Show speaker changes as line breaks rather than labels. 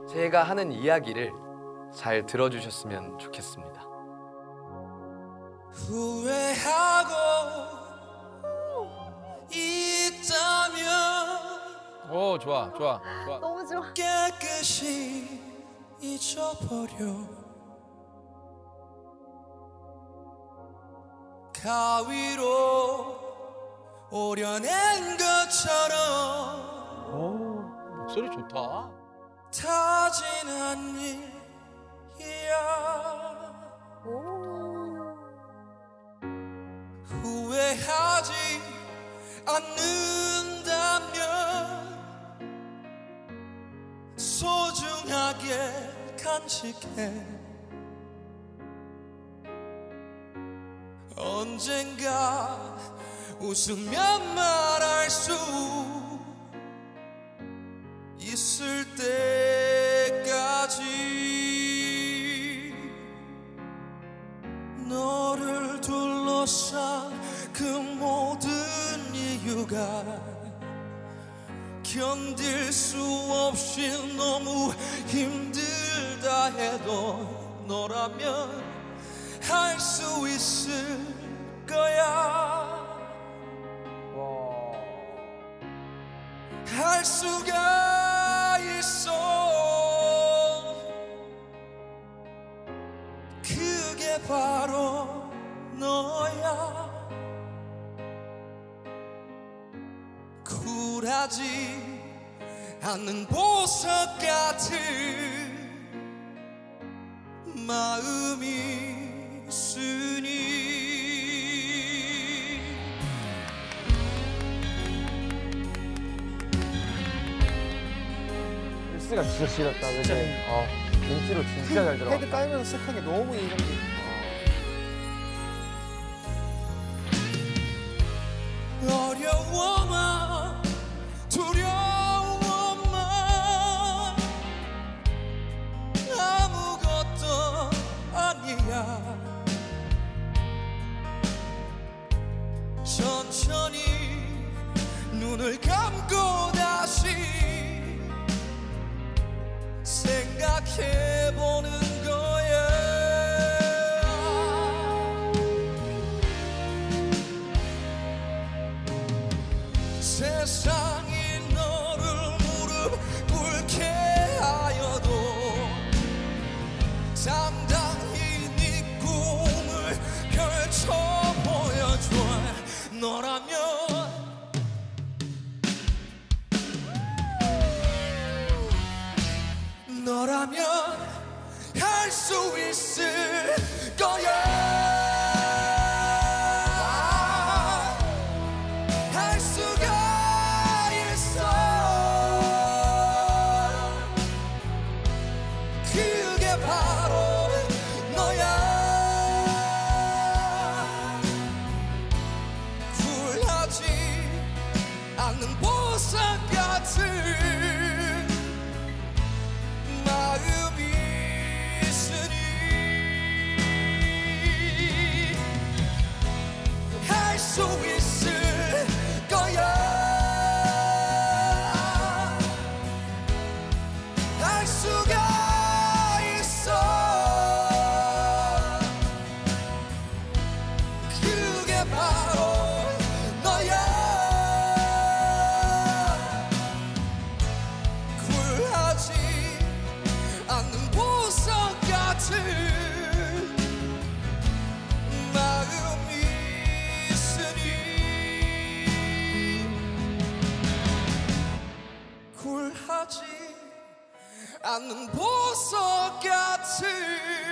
제가 하는 이야기를 잘 들어주셨으면 좋겠습니다.
후회하고 있다면
오, 좋아.
너무 좋아.
깨끗이 잊어버려. 가위로 오려낸 것처럼
목소리 좋다.
타진한 일이야. 후회하지 않는다면 소중하게 간직해. 언젠가 웃으며 말할 수 있을 때까지 너를 둘러싼 그 모든 이유가 견딜 수 없이 너무 힘들다 해도 너라면 할 수 있을 거야. 할 수가 있어. 그게 바로 너야. 굴하지 않는 보석 같은 마음이 있으니.
글쓰기가 진짜 싫었다. 그죠? 민지로 진짜 잘 들어.
헤드 깔면서 시작한 게 너무 인상적이야.
어려워만 두려워만 아무것도 아니야. 천천히 눈을 감고 다시 생각해보는 거야. 세상이 너를 무릎 꿇게 하여도 당당히 네 꿈을 펼쳐 보여줘. 너라면 할 수 있을 거야. 할 수가 있어. 그게 바로 너야. 굴하지 않는 보석 같은 마음이 있으니 할 수 있을 거야. 할 수가 있어. 그게 바로 너야. 굴하지 않는 보석 같은 마음이 있으니 굴하지 않는 보석 같은